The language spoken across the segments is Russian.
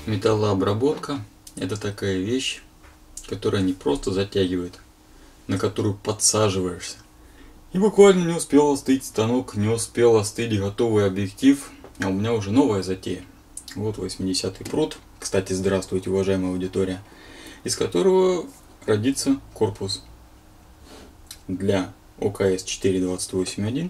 Металлообработка – это такая вещь, которая не просто затягивает, на которую подсаживаешься. И буквально не успел остыть станок, не успел остыть готовый объектив, а у меня уже новая затея. Вот 80-й пруд, кстати, здравствуйте, уважаемая аудитория, из которого родится корпус для ОКС 428.1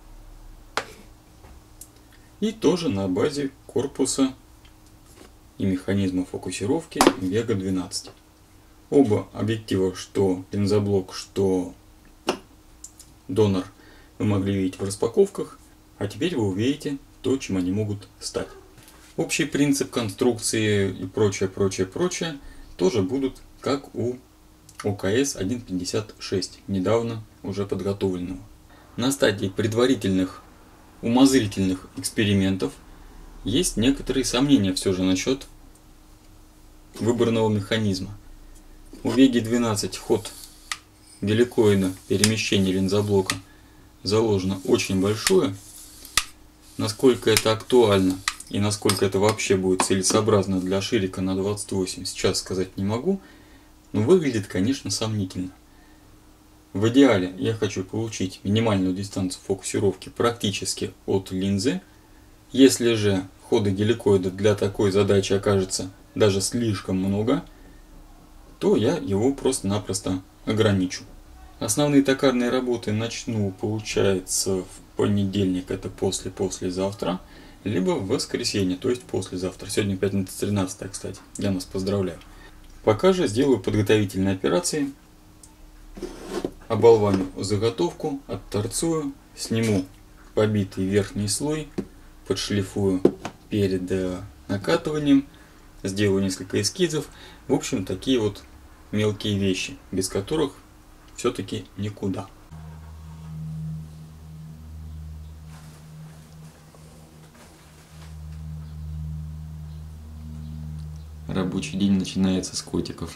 и тоже на базе корпуса и механизма фокусировки Vega 12. Оба объектива, что линзоблок, что донор, вы могли видеть в распаковках, а теперь вы увидите то, чем они могут стать. Общий принцип конструкции и прочее тоже будут как у ОКС 1.56, недавно уже подготовленного. На стадии предварительных умозрительных экспериментов есть некоторые сомнения все же насчет выбранного механизма. У Vega 12 ход геликоида перемещения линзоблока заложено очень большое. Насколько это актуально и насколько это вообще будет целесообразно для ширика на 28, сейчас сказать не могу, но выглядит, конечно, сомнительно. В идеале я хочу получить минимальную дистанцию фокусировки практически от линзы. Если же хода геликоида для такой задачи окажется даже слишком много, то я его просто-напросто ограничу. Основные токарные работы начну, получается, в понедельник, это послезавтра, либо в воскресенье, то есть послезавтра. Сегодня пятница 13, кстати, я нас поздравляю. Пока же сделаю подготовительные операции, оболваню заготовку, отторцую, сниму побитый верхний слой, подшлифую перед накатыванием, сделаю несколько эскизов. В общем, такие вот мелкие вещи, без которых все-таки никуда. Рабочий день начинается с котиков.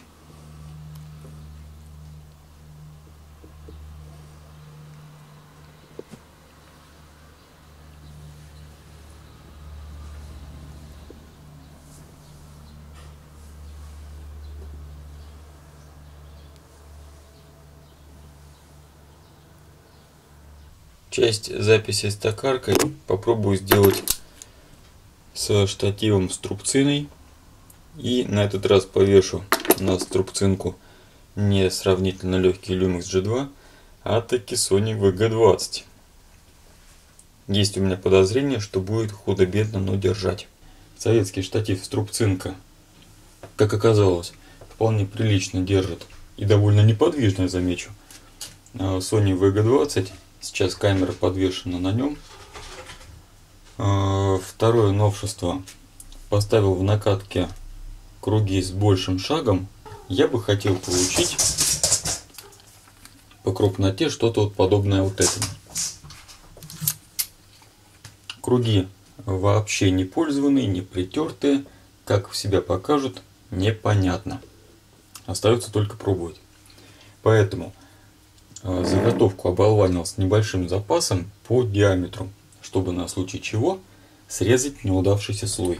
Часть записи с токаркой попробую сделать с штативом струбциной. И на этот раз повешу на струбцинку не сравнительно легкий Lumix G2, а таки Sony VG20. Есть у меня подозрение, что будет худо-бедно, но держать. Советский штатив струбцинка, как оказалось, вполне прилично держит и довольно неподвижно, я замечу. Sony VG20, сейчас камера подвешена на нем. Второе новшество, поставил в накатке круги с большим шагом. Я бы хотел получить по крупноте что-то вот подобное вот этому. Круги вообще не пользованные, не притертые, как себя покажут, непонятно. Остается только пробовать. Поэтому заготовку оболванил с небольшим запасом по диаметру, чтобы на случай чего срезать неудавшийся слой.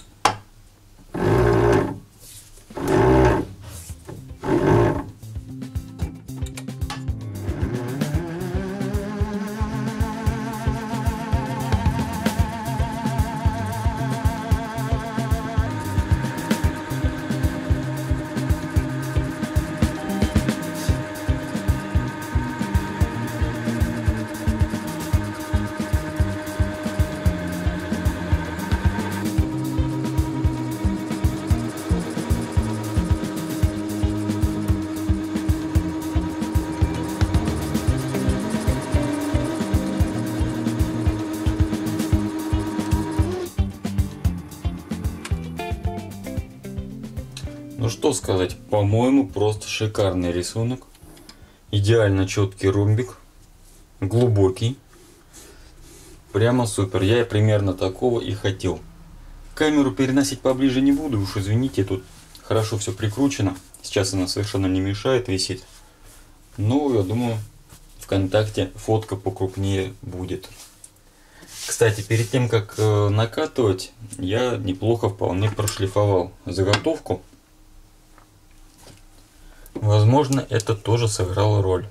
Ну что сказать, по-моему, просто шикарный рисунок. Идеально четкий ромбик, глубокий. Прямо супер, я примерно такого и хотел. Камеру переносить поближе не буду, уж извините, тут хорошо все прикручено. Сейчас она совершенно не мешает, висит. Но я думаю, ВКонтакте фотка покрупнее будет. Кстати, перед тем как накатывать, я неплохо вполне прошлифовал заготовку. Возможно, это тоже сыграло роль.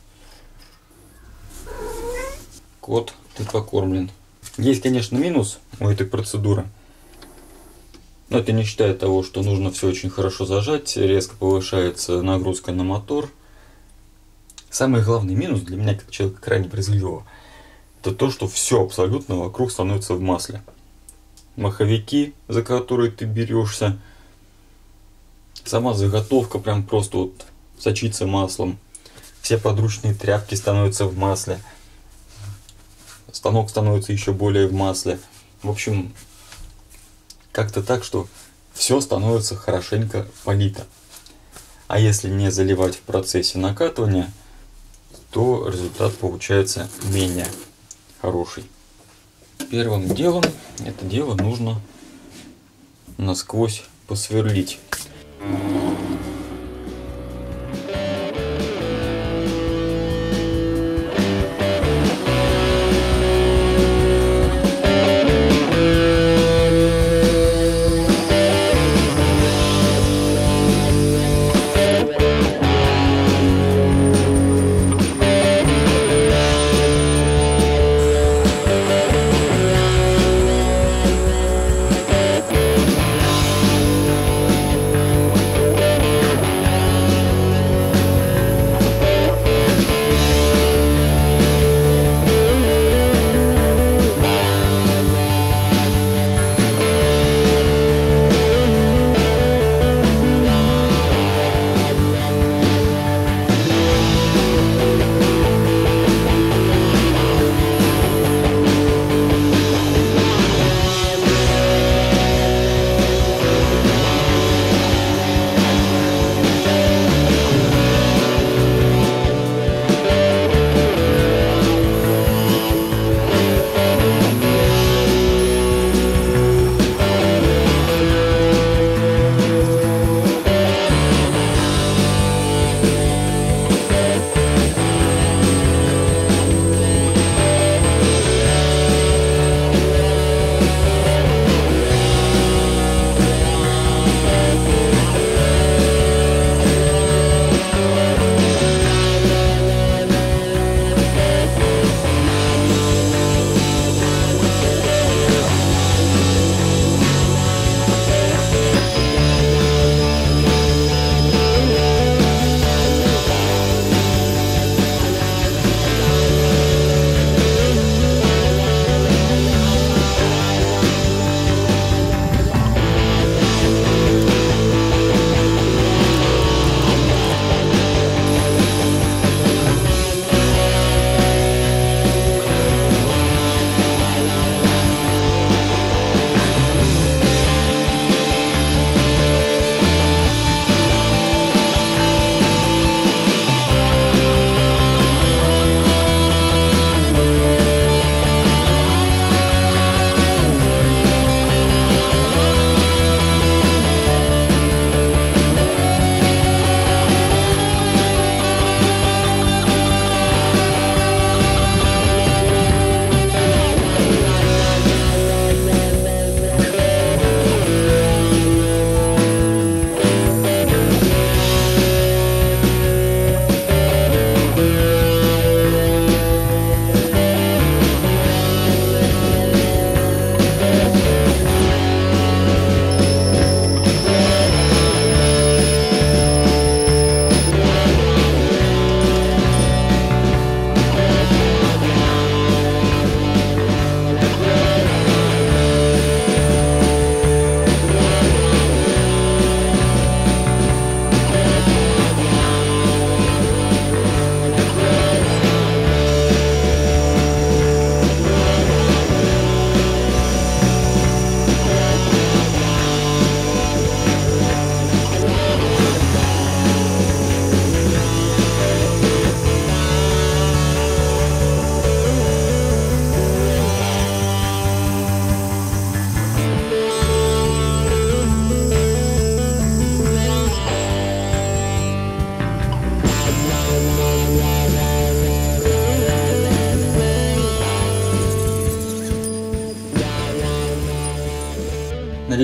Кот, ты покормлен. Есть, конечно, минус у этой процедуры. Но это не считая того, что нужно все очень хорошо зажать, резко повышается нагрузка на мотор. Самый главный минус для меня, как человека крайне брезгливого, это то, что все абсолютно вокруг становится в масле. Маховики, за которые ты берешься, сама заготовка прям просто вот сочится маслом. Все подручные тряпки становятся в масле. Станок становится еще более в масле. В общем, как-то так, что все становится хорошенько полито. А если не заливать в процессе накатывания, то результат получается менее хороший. Первым делом это дело нужно насквозь посверлить.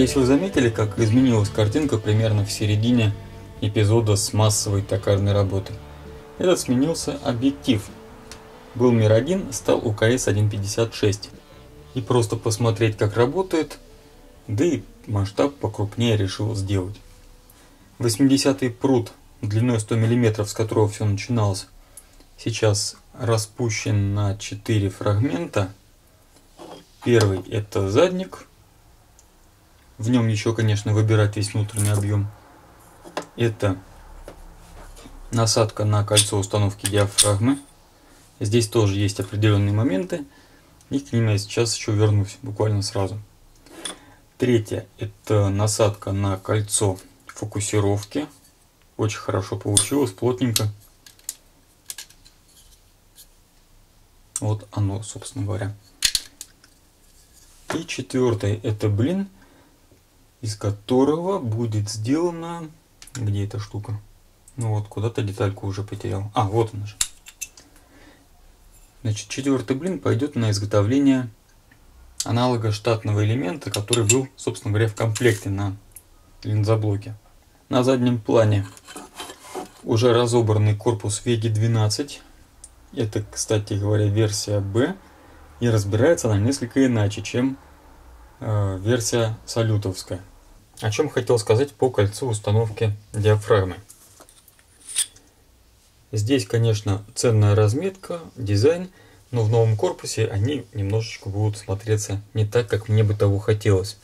Надеюсь, вы заметили, как изменилась картинка примерно в середине эпизода с массовой токарной работой. Этот сменился объектив. Был мир 1, стал УКС 1.56. И просто посмотреть, как работает, да и масштаб покрупнее решил сделать. 80-й прут длиной 100 мм, с которого все начиналось, сейчас распущен на 4 фрагмента. Первый — это задник. В нем еще, конечно, выбирать весь внутренний объем. Это насадка на кольцо установки диафрагмы. Здесь тоже есть определенные моменты, и к ним я сейчас еще вернусь буквально сразу. Третье — это насадка на кольцо фокусировки. Очень хорошо получилось, плотненько. Вот оно, собственно говоря. И четвертое — это блин, из которого будет сделана... Где эта штука? Ну вот, куда-то детальку уже потерял. А, вот она же. Значит, четвертый блин пойдет на изготовление аналога штатного элемента, который был, собственно говоря, в комплекте на линзоблоке. На заднем плане уже разобранный корпус Веги 12. Это, кстати говоря, версия B. И разбирается она несколько иначе, чем версия салютовская. О чем хотел сказать по кольцу установки диафрагмы. Здесь, конечно, ценная разметка, дизайн, но в новом корпусе они немножечко будут смотреться не так, как мне бы того хотелось.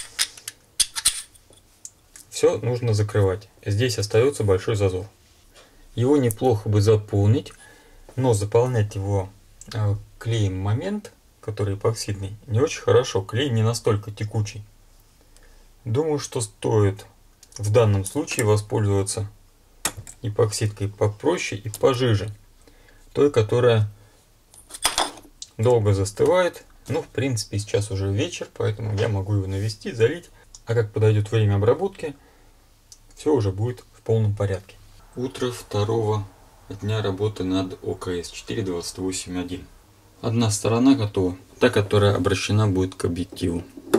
Все нужно закрывать. Здесь остается большой зазор. Его неплохо бы заполнить, но заполнять его клеем момент, который эпоксидный, не очень хорошо. Клей не настолько текучий. Думаю, что стоит в данном случае воспользоваться эпоксидкой попроще и пожиже. Той, которая долго застывает. Ну, в принципе, сейчас уже вечер, поэтому я могу его навести, залить. А как подойдет время обработки, все уже будет в полном порядке. Утро второго дня работы над ОКС 4.28.1. Одна сторона готова, та, которая обращена будет к объективу.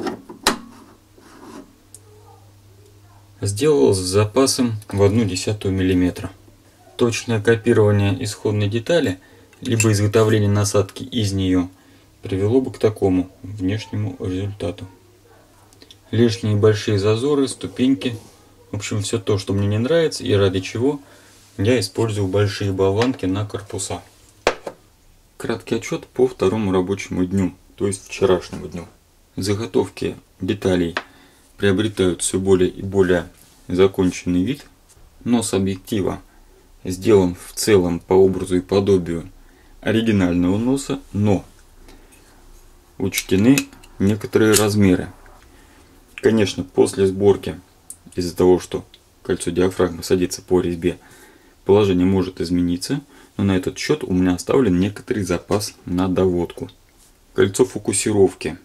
Сделал с запасом в 0,1 мм. Точное копирование исходной детали, либо изготовление насадки из нее, привело бы к такому внешнему результату. Лишние большие зазоры, ступеньки, в общем, все то, что мне не нравится и ради чего я использую большие болванки на корпуса. Краткий отчет по второму рабочему дню, то есть вчерашнему дню. Заготовки деталей приобретают все более и более законченный вид. Нос объектива сделан в целом по образу и подобию оригинального носа, но учтены некоторые размеры. Конечно, после сборки, из-за того, что кольцо диафрагмы садится по резьбе, положение может измениться, но на этот счет у меня оставлен некоторый запас на доводку. Кольцо фокусировки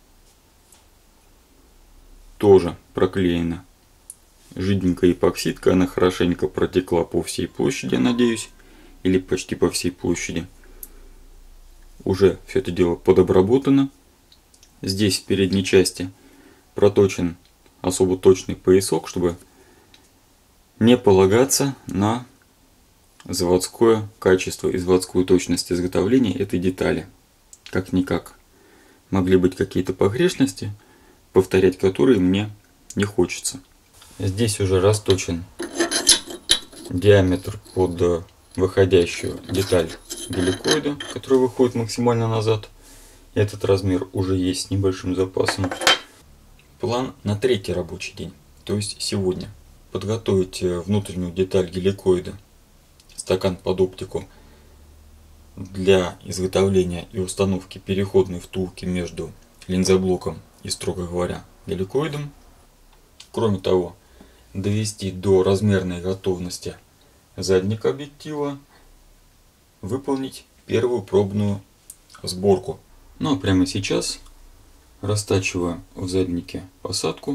тоже проклеена жиденькая эпоксидка, она хорошенько протекла по всей площади, надеюсь, или почти по всей площади. Уже все это дело подобработано. Здесь в передней части проточен особо точный поясок, чтобы не полагаться на заводское качество и заводскую точность изготовления этой детали. Как-никак могли быть какие-то погрешности, повторять которые мне не хочется. Здесь уже расточен диаметр под выходящую деталь геликоида, которая выходит максимально назад. Этот размер уже есть с небольшим запасом. План на третий рабочий день, то есть сегодня. Подготовить внутреннюю деталь геликоида, стакан под оптику, для изготовления и установки переходной втулки между линзоблоком и, строго говоря, геликоидом. Кроме того, довести до размерной готовности задник объектива, выполнить первую пробную сборку. Ну а прямо сейчас растачиваю в заднике посадку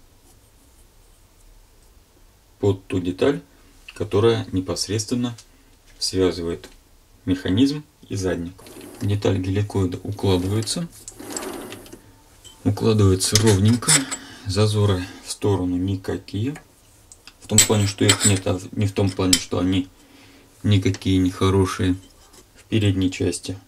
под ту деталь, которая непосредственно связывает механизм и задник. Деталь геликоида укладывается ровненько, Зазоры в сторону никакие. В том плане, что их нет, а не в том плане, что они никакие не хорошие. В передней части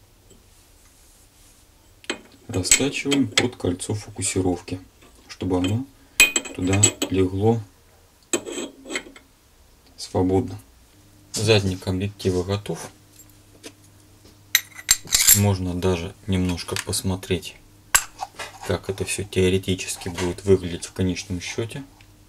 растачиваем под кольцо фокусировки, чтобы оно туда легло свободно. Задник объектива готов. Можно даже немножко посмотреть, как это все теоретически будет выглядеть в конечном счете.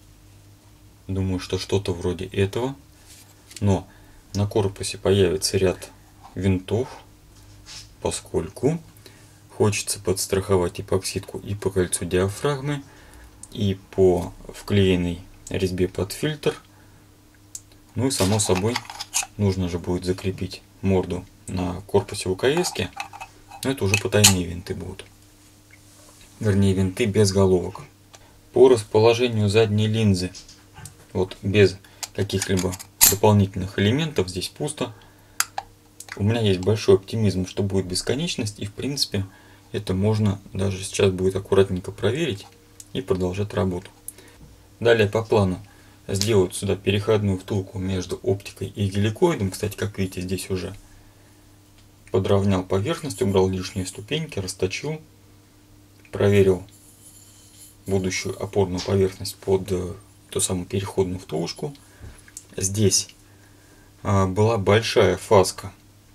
Думаю, что что-то вроде этого. Но на корпусе появится ряд винтов, поскольку хочется подстраховать эпоксидку и по кольцу диафрагмы, и по вклеенной резьбе под фильтр. Ну и само собой нужно же будет закрепить морду на корпусе УКС-ки. Но это уже потайные винты будут. Вернее, винты без головок. По расположению задней линзы, вот без каких-либо дополнительных элементов, здесь пусто. У меня есть большой оптимизм, что будет бесконечность, и в принципе это можно даже сейчас будет аккуратненько проверить и продолжать работу. Далее по плану сделать сюда переходную втулку между оптикой и геликоидом. Кстати, как видите, здесь уже подровнял поверхность, убрал лишние ступеньки, расточил, проверил будущую опорную поверхность под ту самую переходную втулочку. Здесь была большая фаска,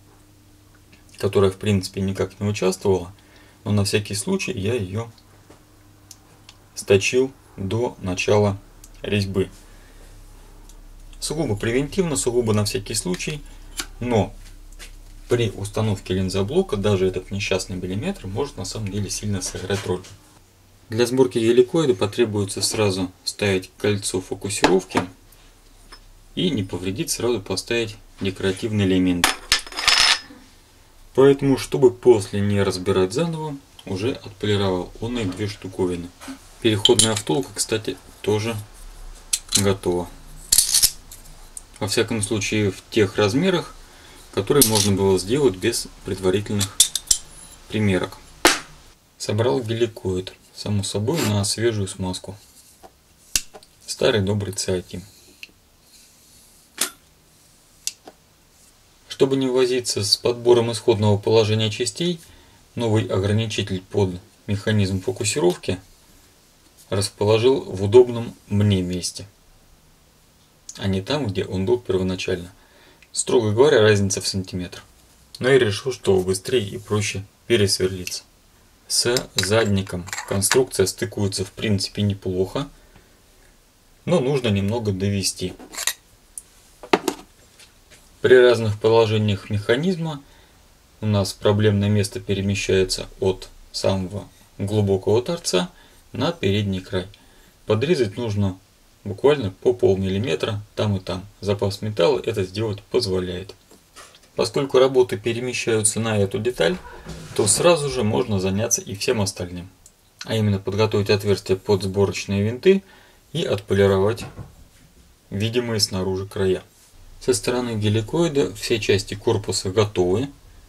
которая в принципе никак не участвовала, но на всякий случай я ее сточил до начала резьбы. Сугубо превентивно, сугубо на всякий случай, но при установке линзоблока даже этот несчастный миллиметр может на самом деле сильно сыграть роль. Для сборки геликоида потребуется сразу ставить кольцо фокусировки и не повредит сразу поставить декоративный элемент. Поэтому, чтобы после не разбирать заново, уже отполировал он и две штуковины. Переходная втулка, кстати, тоже готова. Во всяком случае, в тех размерах, которые можно было сделать без предварительных примерок. Собрал геликоид, само собой, на свежую смазку. Старый добрый циатин. Чтобы не возиться с подбором исходного положения частей, новый ограничитель под механизм фокусировки расположил в удобном мне месте, а не там, где он был первоначально. Строго говоря, разница в сантиметр. Но я решил, что быстрее и проще пересверлиться. С задником конструкция стыкуется в принципе неплохо, но нужно немного довести. При разных положениях механизма у нас проблемное место перемещается от самого глубокого торца на передний край. Подрезать нужно буквально по полмиллиметра там и там. Запас металла это сделать позволяет. Поскольку работы перемещаются на эту деталь, то сразу же можно заняться и всем остальным. А именно подготовить отверстия под сборочные винты и отполировать видимые снаружи края. Со стороны геликоида все части корпуса готовы,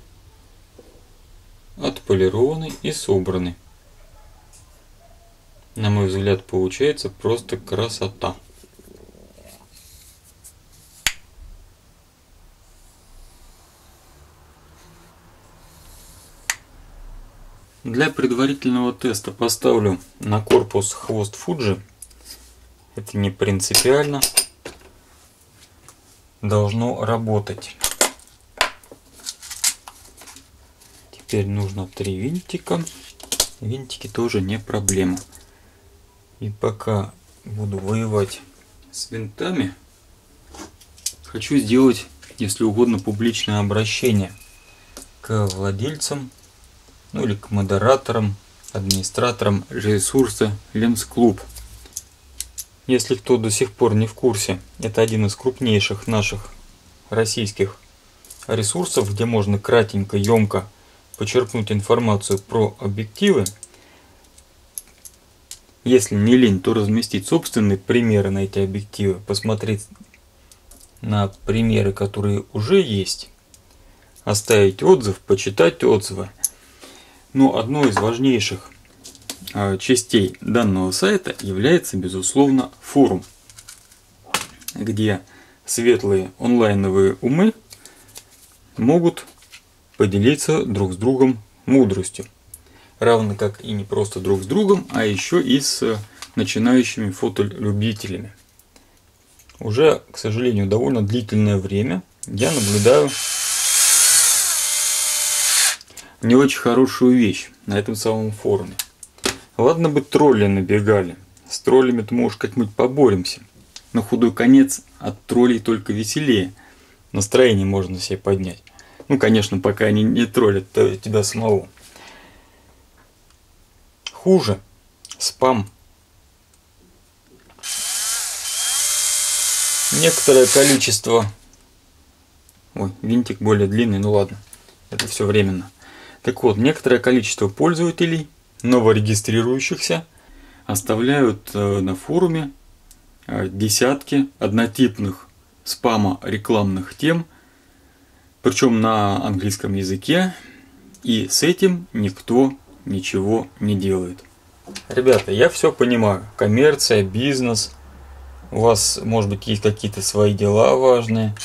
отполированы и собраны. На мой взгляд, получается просто красота. Для предварительного теста поставлю на корпус хвост Fuji. Это не принципиально. Должно работать. Теперь нужно 3 винтика. Винтики тоже не проблема. И пока буду воевать с винтами, хочу сделать, если угодно, публичное обращение к владельцам, ну или к модераторам, администраторам ресурса Lens Club. Если кто до сих пор не в курсе, это один из крупнейших наших российских ресурсов, где можно кратенько, емко почерпнуть информацию про объективы. Если не лень, то разместить собственные примеры на эти объективы, посмотреть на примеры, которые уже есть, оставить отзыв, почитать отзывы. Но одно из важнейших частей данного сайта является, безусловно, форум, где светлые онлайновые умы могут поделиться друг с другом мудростью. Равно как и не просто друг с другом, а еще и с начинающими фотолюбителями. Уже, к сожалению, довольно длительное время я наблюдаю не очень хорошую вещь на этом самом форуме. Ладно бы тролли набегали. С троллями-то мы уж как-нибудь поборемся. На худой конец от троллей только веселее. Настроение можно себе поднять. Ну, конечно, пока они не троллят тебя самого. Хуже спам. Некоторое количество... Ой, винтик более длинный, ну ладно. Это все временно. Так вот, некоторое количество пользователей, новорегистрирующихся, оставляют на форуме десятки однотипных спама-рекламных тем, причем на английском языке, и с этим никто ничего не делает. Ребята, я все понимаю. Коммерция, бизнес, у вас, может быть, есть какие-то свои дела важные.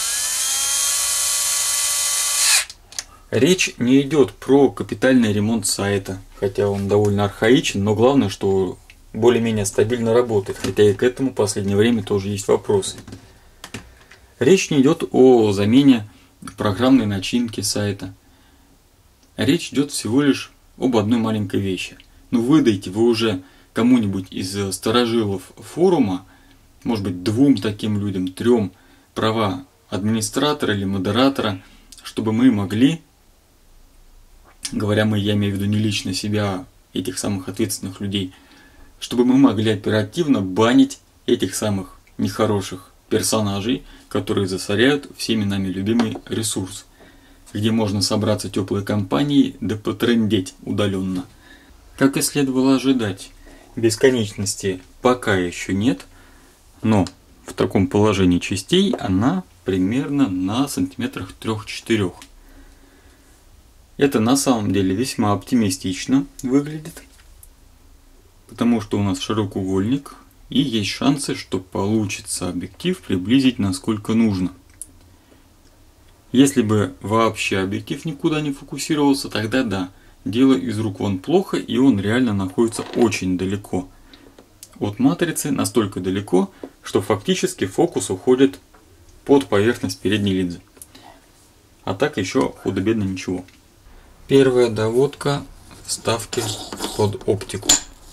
Речь не идет про капитальный ремонт сайта, хотя он довольно архаичен, но главное, что более-менее стабильно работает, хотя и к этому в последнее время тоже есть вопросы. Речь не идет о замене программной начинки сайта. Речь идет всего лишь об одной маленькой вещи. Ну, выдайте вы уже кому-нибудь из старожилов форума, может быть, 2 таким людям, 3, права администратора или модератора, чтобы мы могли, говоря мы, я имею в виду не лично себя, а этих самых ответственных людей, чтобы мы могли оперативно банить этих самых нехороших персонажей, которые засоряют всеми нами любимый ресурс, где можно собраться теплой компанией да потрындеть удаленно. Как и следовало ожидать, бесконечности пока еще нет, но в таком положении частей она примерно на сантиметрах 3-4. Это на самом деле весьма оптимистично выглядит, потому что у нас широкоугольник и есть шансы, что получится объектив приблизить насколько нужно. Если бы вообще объектив никуда не фокусировался, тогда да, дело из рук вон плохо, и он реально находится очень далеко от матрицы, настолько далеко, что фактически фокус уходит под поверхность передней линзы. А так еще худо-бедно ничего. Первая доводка вставки под оптику.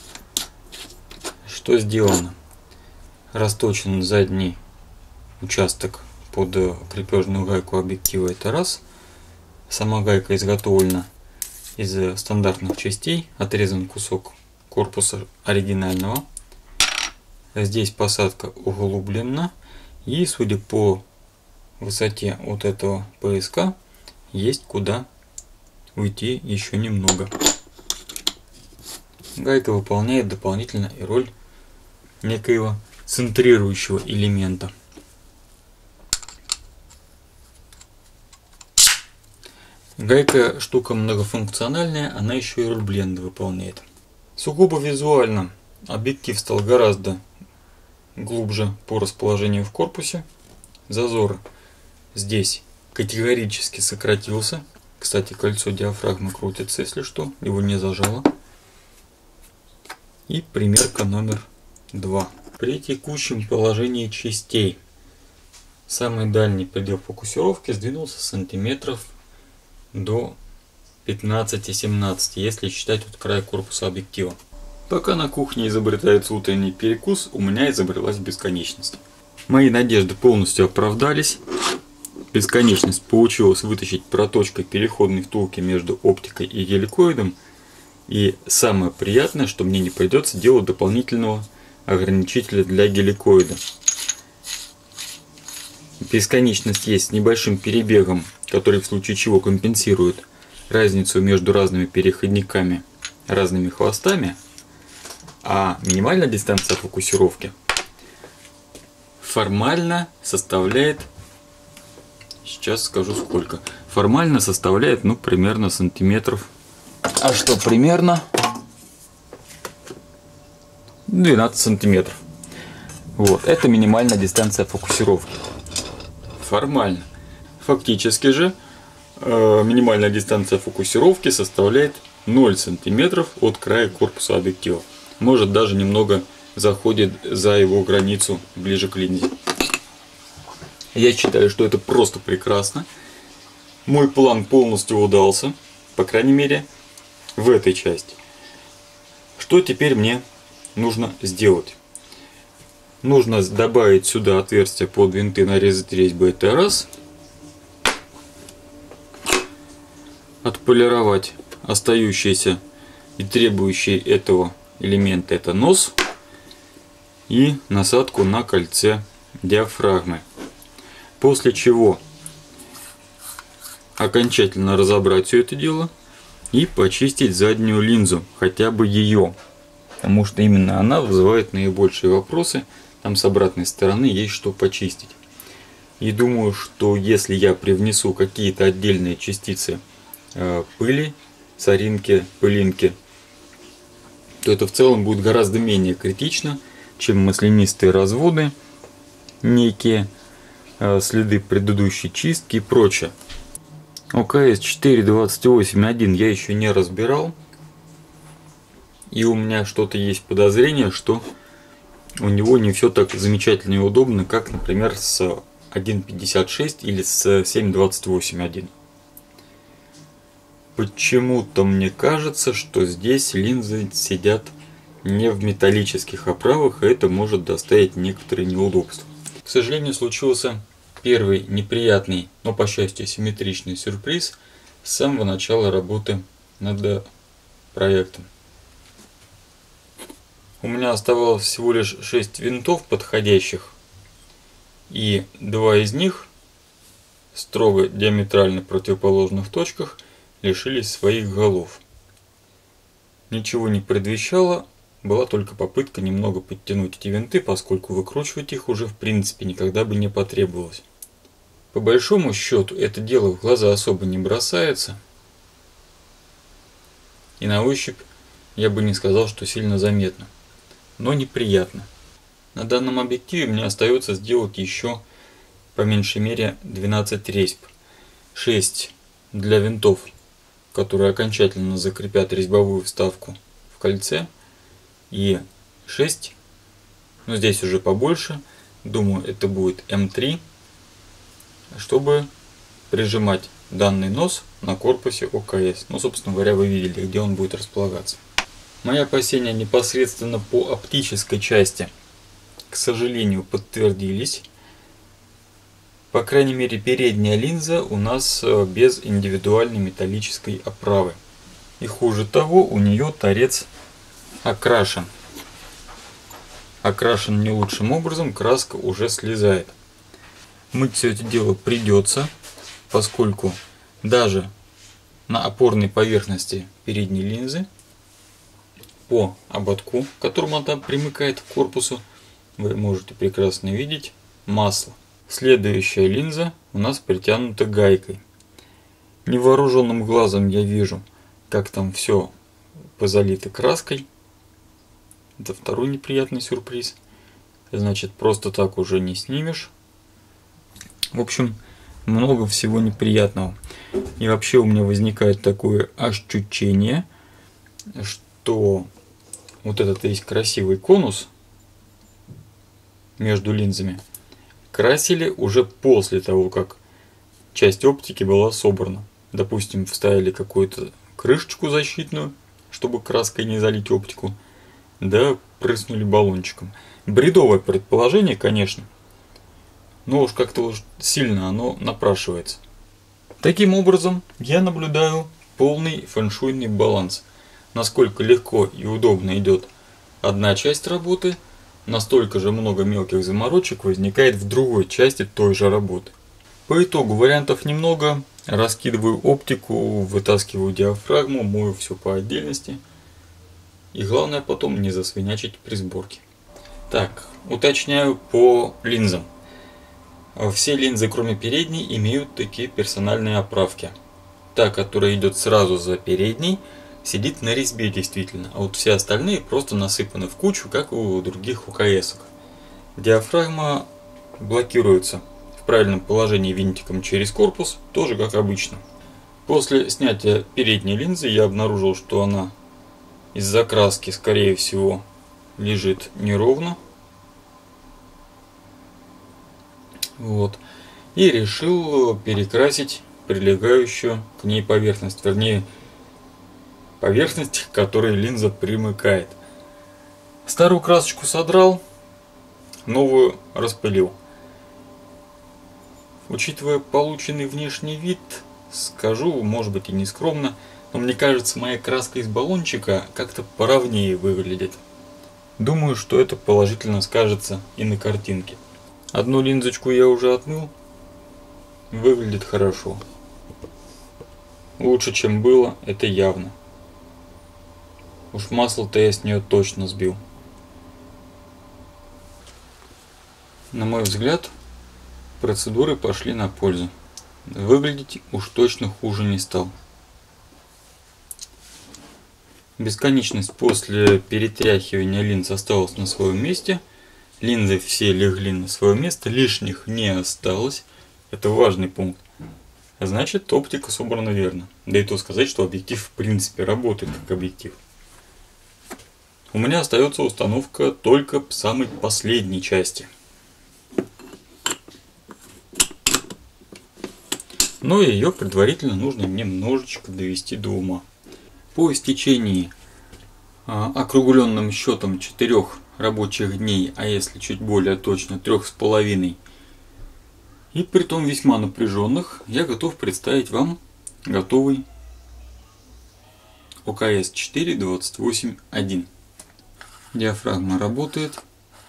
Что сделано? Расточен задний участок под крепежную гайку объектива, это раз. Сама гайка изготовлена из стандартных частей, отрезан кусок корпуса оригинального. Здесь посадка углублена, и судя по высоте вот этого пояска, есть куда уйти еще немного. Гайка выполняет дополнительно и роль некоего центрирующего элемента. Гайка штука многофункциональная, она еще и роль бленда выполняет. Сугубо визуально объектив стал гораздо глубже по расположению в корпусе. Зазор здесь категорически сократился. Кстати, кольцо диафрагмы крутится, если что, его не зажало. И примерка номер 2. При текущем положении частей самый дальний предел фокусировки сдвинулся сантиметров до 15-17, если считать от края корпуса объектива. Пока на кухне изобретается утренний перекус, у меня изобрелась бесконечность. Мои надежды полностью оправдались. Бесконечность получилось вытащить проточкой переходной втулки между оптикой и геликоидом. И самое приятное, что мне не придется делать дополнительного ограничителя для геликоида. Бесконечность есть с небольшим перебегом, который в случае чего компенсирует разницу между разными переходниками, разными хвостами. А минимальная дистанция фокусировки формально составляет, сейчас скажу сколько, формально составляет, ну, примерно сантиметров. А что примерно? 12 сантиметров. Вот, это минимальная дистанция фокусировки. Формально. Фактически же минимальная дистанция фокусировки составляет 0 сантиметров от края корпуса объектива. Может, даже немного заходит за его границу ближе к линзе. Я считаю, что это просто прекрасно. Мой план полностью удался, по крайней мере, в этой части. Что теперь мне нужно сделать? Нужно добавить сюда отверстие под винты, нарезать резьбы, это раз. Отполировать остающиеся и требующие этого элемента, это нос. И насадку на кольце диафрагмы. После чего окончательно разобрать все это дело и почистить заднюю линзу, хотя бы ее. Потому что именно она вызывает наибольшие вопросы. Там с обратной стороны есть что почистить. И думаю, что если я привнесу какие-то отдельные частицы пыли, соринки, пылинки, то это в целом будет гораздо менее критично, чем маслянистые разводы, некие следы предыдущей чистки и прочее. ОКС 428.1 я еще не разбирал. И у меня что-то есть подозрение, что у него не все так замечательно и удобно, как, например, с 1.56 или с 7.28.1. Почему-то мне кажется, что здесь линзы сидят не в металлических оправах, и это может доставить некоторые неудобства. К сожалению, случился первый неприятный, но по счастью симметричный сюрприз с самого начала работы над проектом. У меня оставалось всего лишь 6 винтов подходящих, и 2 из них в строго диаметрально противоположных точках лишились своих голов. Ничего не предвещало, была только попытка немного подтянуть эти винты, поскольку выкручивать их уже в принципе никогда бы не потребовалось. По большому счету это дело в глаза особо не бросается, и на ощупь я бы не сказал, что сильно заметно, но неприятно. На данном объективе мне остается сделать еще по меньшей мере 12 резьб. 6 для винтов, которые окончательно закрепят резьбовую вставку в кольце, и 6, но здесь уже побольше, думаю, это будет М3, чтобы прижимать данный нос на корпусе ОКС. Ну, собственно говоря, вы видели, где он будет располагаться. Мои опасения непосредственно по оптической части, к сожалению, подтвердились. По крайней мере, передняя линза у нас без индивидуальной металлической оправы. И хуже того, у нее торец окрашен. Окрашен не лучшим образом, краска уже слезает. Мыть все это дело придется, поскольку даже на опорной поверхности передней линзы по ободку, к которому она примыкает к корпусу, вы можете прекрасно видеть масло. Следующая линза у нас притянута гайкой. Невооруженным глазом я вижу, как там все позалито краской. Это второй неприятный сюрприз. Значит, просто так уже не снимешь. В общем, много всего неприятного. И вообще у меня возникает такое ощущение, что вот этот есть красивый конус между линзами красили уже после того, как часть оптики была собрана. Допустим, вставили какую-то крышечку защитную, чтобы краской не залить оптику, да прыснули баллончиком. Бредовое предположение, конечно, но уж как-то уж сильно оно напрашивается. Таким образом, я наблюдаю полный фэншуйный баланс. Насколько легко и удобно идет одна часть работы, настолько же много мелких заморочек возникает в другой части той же работы. По итогу вариантов немного. Раскидываю оптику, вытаскиваю диафрагму, мою все по отдельности. И главное потом не засвинячить при сборке. Так, уточняю по линзам. Все линзы, кроме передней, имеют такие персональные оправки. Та, которая идет сразу за передней, сидит на резьбе действительно, а вот все остальные просто насыпаны в кучу, как у других УКС-ок. Диафрагма блокируется в правильном положении винтиком через корпус, тоже как обычно. После снятия передней линзы я обнаружил, что она из-за краски, скорее всего, лежит неровно. Вот. И решил перекрасить прилегающую к ней поверхность, вернее, поверхность, к которой линза примыкает. Старую красочку содрал, новую распылил. Учитывая полученный внешний вид, скажу, может быть и не скромно, но мне кажется, моя краска из баллончика как-то поровнее выглядит. Думаю, что это положительно скажется и на картинке. Одну линзочку я уже отмыл, выглядит хорошо. Лучше, чем было, это явно. Уж масло-то я с нее точно сбил. На мой взгляд, процедуры пошли на пользу. Выглядеть уж точно хуже не стал. Бесконечность после перетряхивания линз осталась на своем месте. Линзы все легли на свое место, лишних не осталось. Это важный пункт. Значит, оптика собрана верно. Да и то сказать, что объектив в принципе работает как объектив. У меня остается установка только самой последней части. Но ее предварительно нужно немножечко довести до ума. По истечении округленным счетом 4 рабочих дней, а если чуть более точно 3,5, и притом весьма напряженных, я готов представить вам готовый ОКС 4.28.1. Диафрагма работает,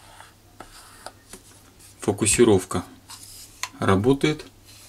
фокусировка работает,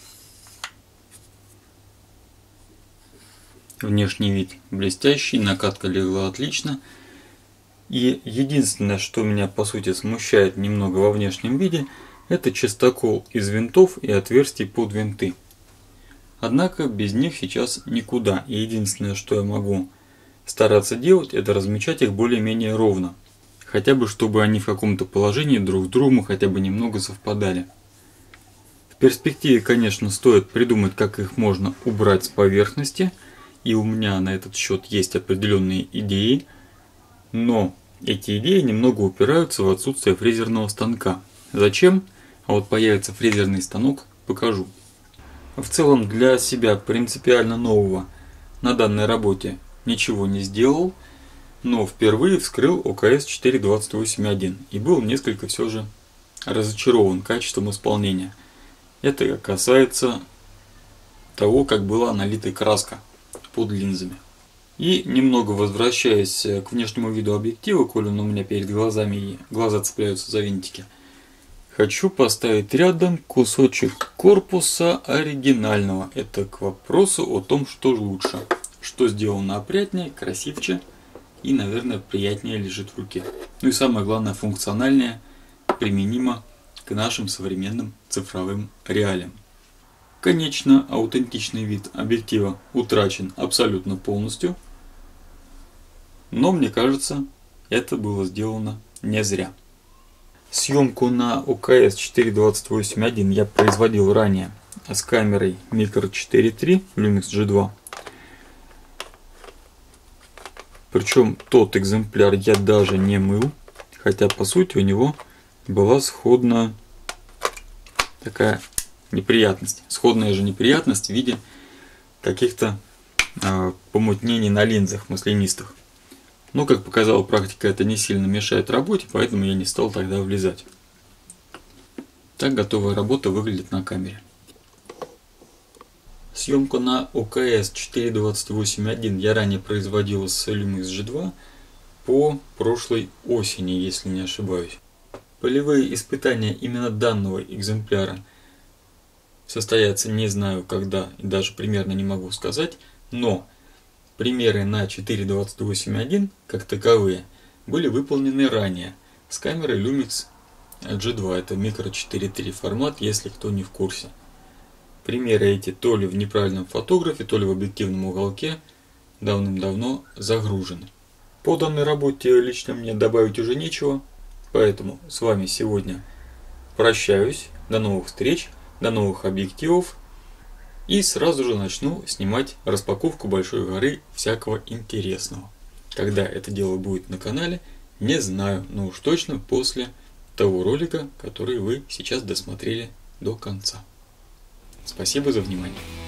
внешний вид блестящий, накатка легла отлично. И единственное, что меня по сути смущает немного во внешнем виде, это частокол из винтов и отверстий под винты. Однако без них сейчас никуда, и единственное, что я могу стараться делать, это размечать их более-менее ровно. Хотя бы, чтобы они в каком-то положении друг с другом хотя бы немного совпадали. В перспективе, конечно, стоит придумать, как их можно убрать с поверхности, и у меня на этот счет есть определенные идеи, но эти идеи немного упираются в отсутствие фрезерного станка. Зачем? А вот появится фрезерный станок, покажу. В целом для себя принципиально нового на данной работе ничего не сделал, но впервые вскрыл ОКС 4.28.1 и был несколько все же разочарован качеством исполнения. Это касается того, как была налита краска под линзами. И немного возвращаясь к внешнему виду объектива, коли он у меня перед глазами и глаза цепляются за винтики, хочу поставить рядом кусочек корпуса оригинального. Это к вопросу о том, что же лучше. Что сделано опрятнее, красивче и, наверное, приятнее лежит в руке. Ну и самое главное, функциональнее, применимо к нашим современным цифровым реалиям. Конечно, аутентичный вид объектива утрачен абсолютно полностью, но мне кажется, это было сделано не зря. Съемку на ОКС 4.28.1 я производил ранее с камерой Micro 4 III Lumix G2. Причем тот экземпляр я даже не мыл, хотя по сути у него была сходная такая неприятность. Сходная же неприятность в виде каких-то помутнений на линзах маслянистых. Но, как показала практика, это не сильно мешает работе, поэтому я не стал тогда влезать. Так готовая работа выглядит на камере. Съемку на ОКС 4.28.1 я ранее производил с Lumix G2 по прошлой осени, если не ошибаюсь. Полевые испытания именно данного экземпляра состоятся не знаю когда и даже примерно не могу сказать, но примеры на 4.28.1 как таковые были выполнены ранее с камерой Lumix G2, это Micro 4 III формат, если кто не в курсе. Примеры эти то ли в неправильном фотографе, то ли в объективном уголке давным-давно загружены. По данной работе лично мне добавить уже нечего, поэтому с вами сегодня прощаюсь. До новых встреч, до новых объективов. И сразу же начну снимать распаковку большой горы всякого интересного. Когда это дело будет на канале, не знаю, но уж точно после того ролика, который вы сейчас досмотрели до конца. Спасибо за внимание.